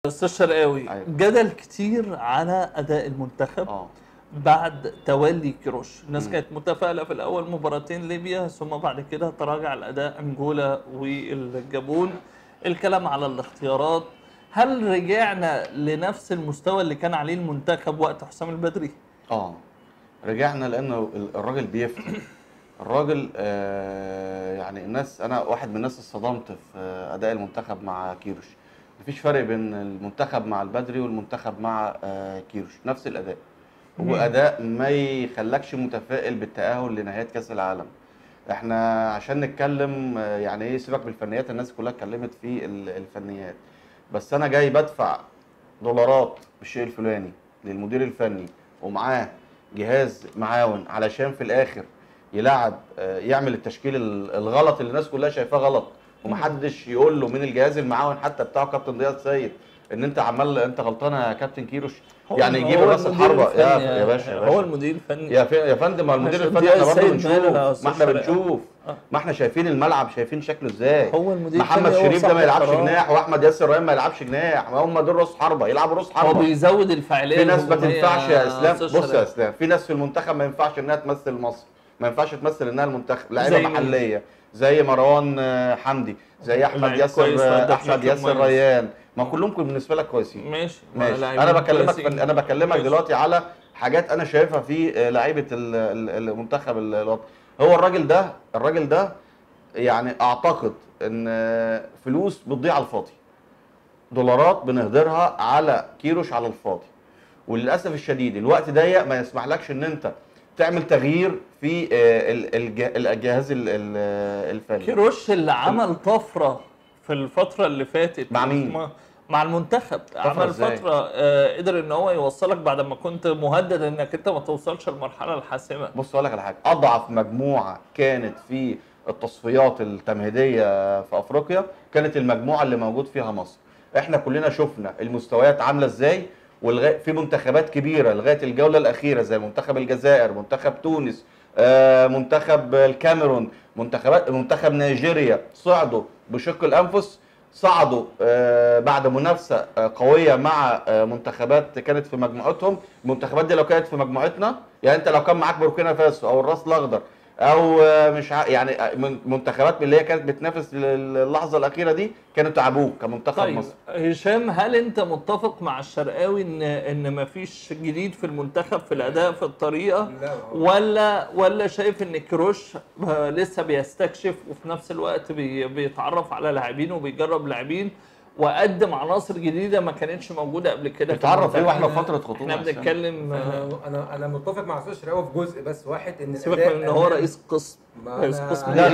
استاذ شرقاوي، أيوة. جدل كتير على اداء المنتخب بعد تولي كيروش. الناس كانت متفائله في الاول مباراتين ليبيا، ثم بعد كده تراجع الاداء انجولا والجابون. الكلام على الاختيارات، هل رجعنا لنفس المستوى اللي كان عليه المنتخب وقت حسام البدري؟ رجعنا لانه الراجل بيفتح. الراجل يعني الناس، انا واحد من الناس اتصدمت في اداء المنتخب مع كيروش. مفيش فرق بين المنتخب مع البدري والمنتخب مع كيروش، نفس الاداء. هو اداء ما يخلكش متفائل بالتاهل لنهايه كاس العالم. احنا عشان نتكلم يعني ايه، سيبك بالفنيات، الناس كلها اتكلمت في الفنيات، بس انا جاي بدفع دولارات بالشيء الفلاني للمدير الفني ومعاه جهاز معاون علشان في الاخر يلعب يعمل التشكيل الغلط اللي الناس كلها شايفاه غلط، ومحدش يقول له من الجهاز المعاون حتى بتاعه كابتن ضياء السيد ان انت عمال، انت غلطان يا كابتن كيروش. يعني يجيب راس الحربه يا باشا هو المدير الفني يا فندم. المدير الفني احنا برضه بنشوف، ما احنا بنشوف، ما احنا شايفين الملعب، شايفين شكله ازاي. هو المدير محمد شريف ده ما يلعبش جناح، واحمد ياسر ريان ما يلعبش جناح، هم دول راس حربه، يلعبوا راس حربه. هو بيزود الفاعليه. في ناس ما تنفعش يا اسلام، بص يا اسلام، في ناس في المنتخب ما ينفعش انها تمثل مصر، ما ينفعش تمثل انها المنتخب، لعيبه محليه زي مروان حمدي، زي احمد ياسر ريان، ما كلهم بالنسبه لك كويسين. ماشي. انا بكلمك دلوقتي على حاجات انا شايفها في لعيبه المنتخب الوطني. هو الراجل ده يعني اعتقد ان فلوس بتضيع على الفاضي، دولارات بنهدرها على كيروش على الفاضي، وللاسف الشديد الوقت ضيق ما يسمحلكش ان انت تعمل تغيير في الجهاز الفني. كيروش اللي عمل طفره في الفتره اللي فاتت مع مين؟ مع المنتخب. عمل فتره قدر ان هو يوصلك بعد ما كنت مهدد انك انت ما توصلش للمرحله الحاسمه. بص اقول لك على حاجه، اضعف مجموعه كانت في التصفيات التمهيديه في افريقيا كانت المجموعه اللي موجود فيها مصر. احنا كلنا شفنا المستويات عامله ازاي، في منتخبات كبيره لغايه الجوله الاخيره زي منتخب الجزائر، منتخب تونس، منتخب الكاميرون، منتخب نيجيريا، صعدوا بشق الانفس، صعدوا بعد منافسه قويه مع منتخبات كانت في مجموعتهم. المنتخبات دي لو كانت في مجموعتنا، يعني انت لو كان معاك بوركينا فاسو او الراس الاخضر او مش يعني منتخبات اللي هي كانت بتنافس اللحظه الاخيره دي، كانوا تعبوك كمنتخب طيب مصر. هشام، هل انت متفق مع الشرقاوي ان مفيش جديد في المنتخب في الاداء في الطريقه، ولا شايف ان كروش لسه بيستكشف وفي نفس الوقت بيتعرف على لاعبين وبيجرب لاعبين وقدم عناصر جديده ما كانتش موجوده قبل كده؟ بتعرف ايه واحنا في فتره خطوبه؟ احنا بنتكلم. انا متفق مع استاذ شرقاوي في جزء بس واحد، ان سيبك من ان هو رئيس قسم. رئيس قسم لا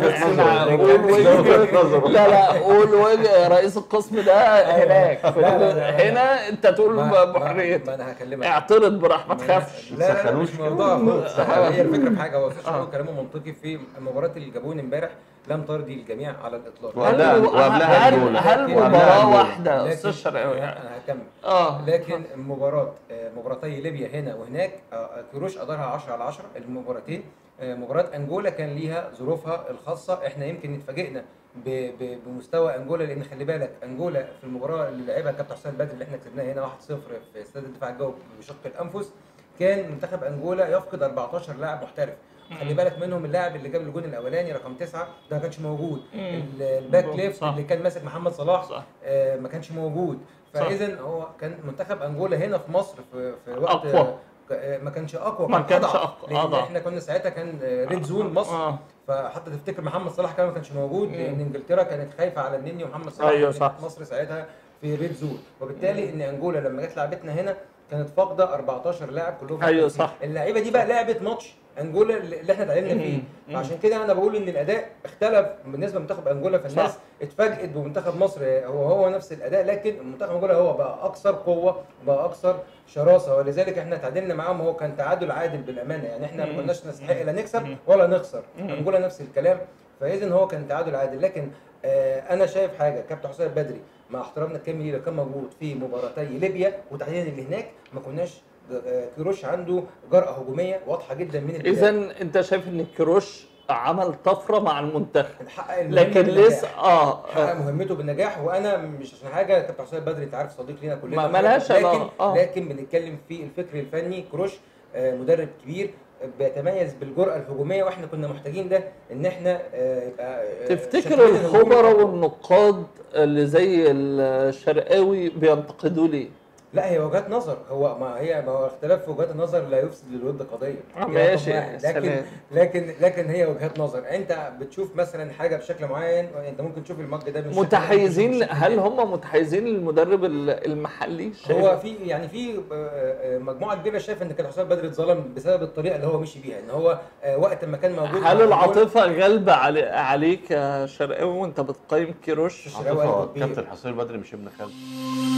قول وجه رئيس القسم ده هناك. هنا انت تقول بحريتك. ما انا هكلمك، اعترض براحه، ما تخافش. لا مش موضوع خالص. هي الفكره في حاجه، هو استاذ شرقاوي كلامه منطقي. في مباراه الجابون امبارح لم ترضي الجميع على الاطلاق. هل مباراه واحده استاذ شرقاوي؟ انا هكمل. لكن مباراتي ليبيا هنا وهناك كيروش ادارها 10 على 10 المباراتين. مباراه انجولا كان ليها ظروفها الخاصه، احنا يمكن اتفاجئنا بمستوى انجولا، لان خلي بالك انجولا في المباراه اللي لعبها كابتن حسام البدري اللي احنا كسبناها هنا 1-0 في استاد الدفاع الجوي بشق الانفس، كان منتخب انجولا يفقد 14 لاعب محترف. خلي بالك منهم اللاعب اللي جاب الجون الاولاني رقم 9 ده ما كانش موجود، الباك ليفت اللي كان ماسك محمد صلاح ما كانش موجود. فاذا هو كان منتخب انجولا هنا في مصر في وقت أقوى. ما كانش اقوى، ما كانش اقوى، لان احنا كنا ساعتها كان ريد زون مصر. فحتى تفتكر محمد صلاح كمان ما كانش موجود، لان انجلترا كانت خايفه على النني ومحمد صلاح. ايوه صح. مصر ساعتها في ريد زون، وبالتالي ان انجولا لما جت لعبتنا هنا كانت فاقده 14 لاعب كلهم. ايوه صح. اللعيبه دي بقى لعبت ماتش انجولا اللي احنا اتعلمنا فيه. فعشان كده انا بقول ان الاداء اختلف بالنسبه لمنتخب انجولا، فالناس اتفاجئت بمنتخب مصر هو نفس الاداء، لكن منتخب انجولا هو بقى اكثر قوه وبقى اكثر شراسه، ولذلك احنا تعادلنا معاهم. هو كان تعادل عادل بالامانه، يعني احنا ما كناش نستحق لا نكسب ولا نخسر. انجولا نفس الكلام، فاذا هو كان تعادل عادل. لكن انا شايف حاجه، كابتن حسام البدري مع احترامنا الكامل اللي كان موجود في مباراتي ليبيا وتحديدا اللي هناك، ما كناش كيروش عنده جرأة هجومية واضحة جدا من البداية. إذا أنت شايف إن كيروش عمل طفره مع المنتخب، حقق لكن لسه حقق مهمته بالنجاح. وانا مش عشان حاجه، كابتن حسام البدري انت عارف صديق لينا كلنا، مالهاش لكن بنتكلم في الفكر الفني. كروش مدرب كبير بيتميز بالجرأة الهجومية، واحنا كنا محتاجين ده، ان احنا يبقى تفتكر الخبراء والنقاد اللي زي الشرقاوي بينتقدوا ليه؟ لا، هي وجهات نظر. ما هو اختلاف في وجهات النظر لا يفسد للود قضيه. ماشي، لكن هي وجهات نظر. انت بتشوف مثلا حاجه بشكل معين، انت ممكن تشوف المج ده متحيزين. هل هم متحيزين للمدرب المحلي؟ هو في مجموعه كبيره شايفه ان كابتن حسام البدري اتظلم بسبب الطريقه اللي هو مشي بيها، ان هو وقت ما كان موجود. هل العاطفه غالبه عليك يا شرقاوي وانت بتقيم كيروش؟ كابتن حسام البدري مش ابن خالد.